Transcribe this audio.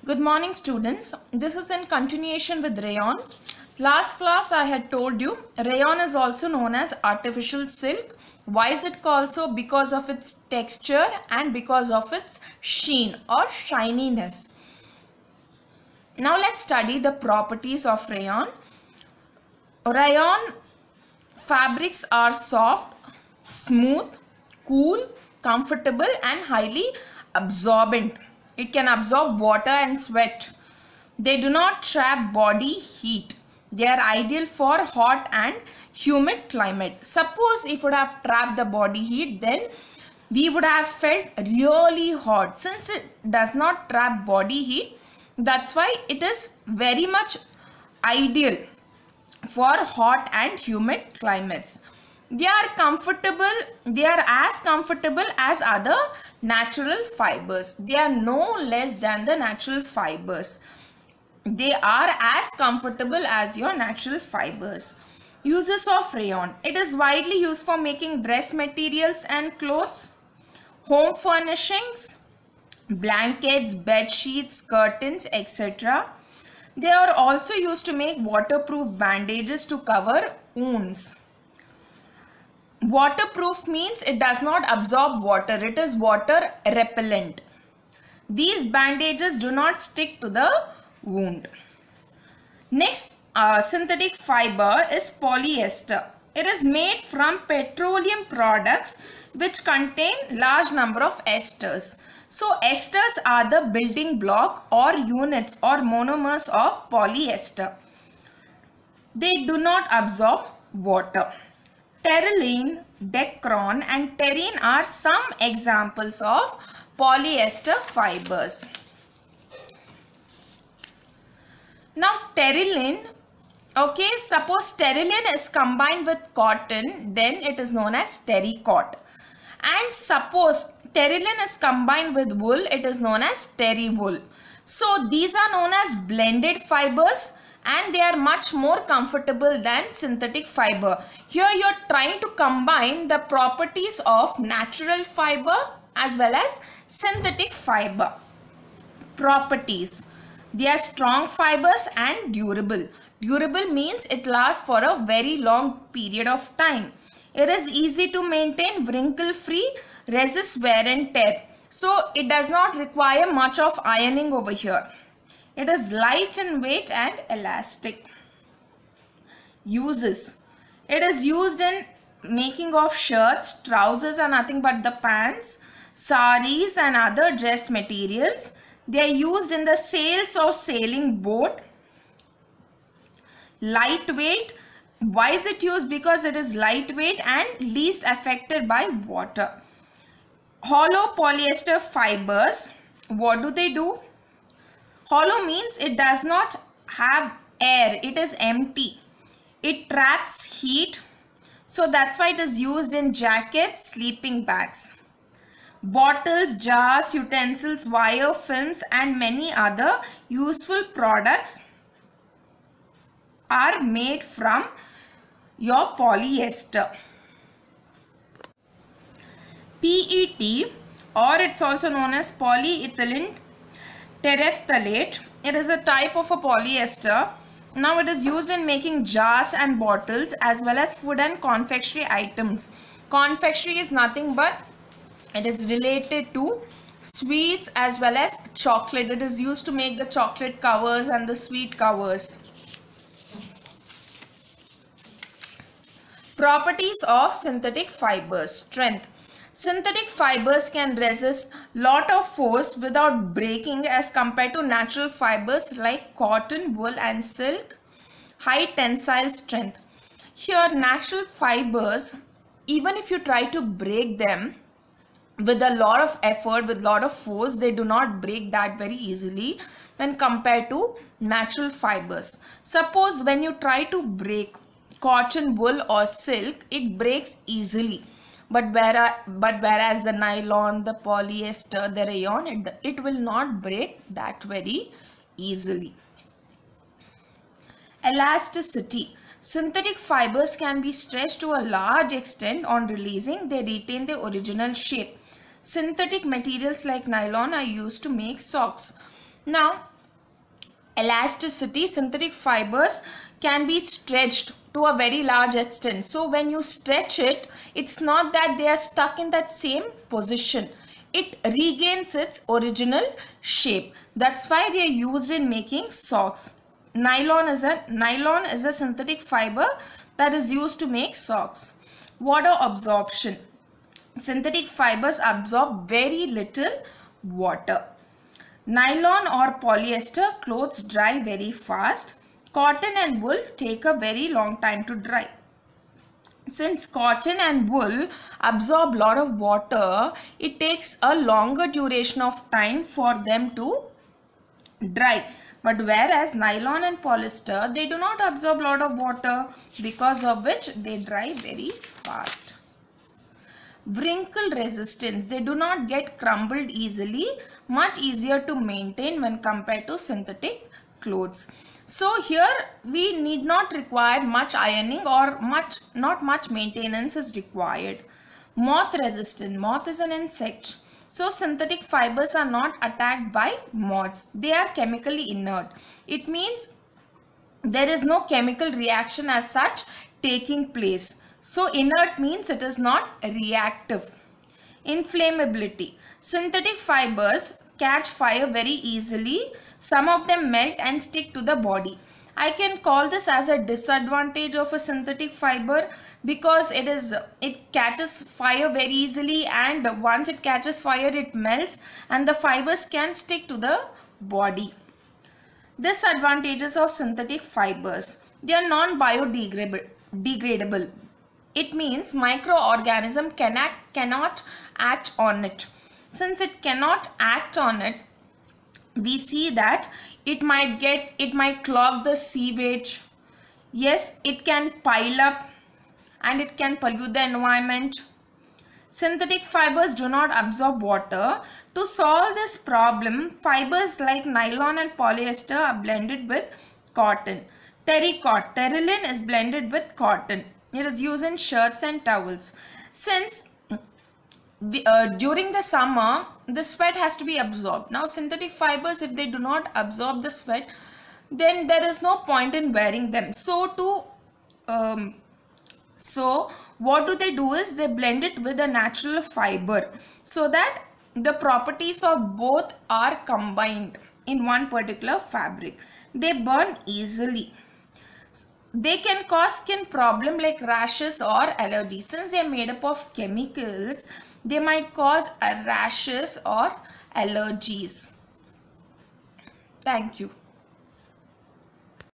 Good morning, students. This is in continuation with rayon. Last class I had told you rayon is also known as artificial silk. Why is it called so? Because of its texture and because of its sheen or shininess. Now let's study the properties of rayon. Rayon fabrics are soft, smooth, cool, comfortable and highly absorbent. It can absorb water and sweat. They do not trap body heat. They are ideal for hot and humid climate. Suppose if it would have trapped the body heat, then we would have felt really hot. Since it does not trap body heat, that's why it is very much ideal for hot and humid climates. They are comfortable. They are as comfortable as other natural fibers. They are no less than the natural fibers. They are as comfortable as your natural fibers. Uses of rayon. It is widely used for making dress materials and clothes, home furnishings, blankets, bed sheets, curtains, etc. They are also used to make waterproof bandages to cover wounds. Waterproof means it does not absorb water. It is water repellent. These bandages do not stick to the wound. Next, synthetic fiber is polyester. It is made from petroleum products which contain large number of esters. So esters are the building block or units or monomers of polyester. They do not absorb water. Terylene, Dacron and terene are some examples of polyester fibers. Now terylene, okay, suppose terylene is combined with cotton, then it is known as terrycot. And suppose terylene is combined with wool, it is known as terrywool. So these are known as blended fibers and they are much more comfortable than synthetic fiber. Here you are trying to combine the properties of natural fiber as well as synthetic fiber. Properties. They are strong fibers and durable. Durable means it lasts for a very long period of time. It is easy to maintain, wrinkle free, resists wear and tear. So it does not require much of ironing over here. It is light in weight and elastic. Uses. It is used in making of shirts, trousers are nothing but the pants, saris and other dress materials. They are used in the sails of sailing boat. Lightweight. Why is it used? Because it is lightweight and least affected by water. Hollow polyester fibers. What do they do? Hollow means it does not have air. It is empty. It traps heat. So that's why it is used in jackets, sleeping bags. Bottles, jars, utensils, wire, films and many other useful products are made from your polyester. PET, or it's also known as polyethylene terephthalate. It is a type of a polyester. Now it is used in making jars and bottles as well as food and confectionery items. Confectionery is nothing but it is related to sweets as well as chocolate. It is used to make the chocolate covers and the sweet covers. Properties of synthetic fibers. Strength. Synthetic fibers can resist lot of force without breaking as compared to natural fibers like cotton, wool and silk. High tensile strength. Here natural fibers, even if you try to break them with a lot of effort, with lot of force, they do not break that very easily when compared to natural fibers. Suppose when you try to break cotton, wool or silk, it breaks easily. But whereas the nylon, the polyester, the rayon, it will not break that very easily. Elasticity. Synthetic fibers can be stretched to a large extent. On releasing, they retain their original shape. Synthetic materials like nylon are used to make socks. Now, elasticity, synthetic fibers can be stretched to a very large extent. So when you stretch it, it's not that they are stuck in that same position. It regains its original shape. That's why they are used in making socks. Nylon is a synthetic fiber that is used to make socks. Water absorption. Synthetic fibers absorb very little water. Nylon or polyester clothes dry very fast. Cotton and wool take a very long time to dry. Since cotton and wool absorb a lot of water, it takes a longer duration of time for them to dry. But whereas nylon and polyester, they do not absorb a lot of water, because of which they dry very fast. Wrinkle resistance. They do not get crumbled easily, much easier to maintain when compared to synthetic clothes. So here we need not require much ironing, or not much maintenance is required. Moth resistant. Moth is an insect. So synthetic fibers are not attacked by moths. They are chemically inert. It means there is no chemical reaction as such taking place. So inert means it is not reactive. Inflammability. Synthetic fibers catch fire very easily. Some of them melt and stick to the body. I can call this as a disadvantage of a synthetic fiber, because it catches fire very easily, and once it catches fire it melts and the fibers can stick to the body. Disadvantages of synthetic fibers. They are non-biodegradable. It means microorganism cannot act on it. Since it cannot act on it, we see that it might clog the sewage. Yes, it can pile up and it can pollute the environment. Synthetic fibers do not absorb water. To solve this problem, fibers like nylon and polyester are blended with cotton. Terylene is blended with cotton. It is used in shirts and towels. Since during the summer, the sweat has to be absorbed. Now synthetic fibers, if they do not absorb the sweat, then there is no point in wearing them. So what do? They blend it with a natural fiber, so that the properties of both are combined in one particular fabric. They burn easily. They can cause skin problem like rashes or allergies. Since they are made up of chemicals, they might cause rashes or allergies. Thank you.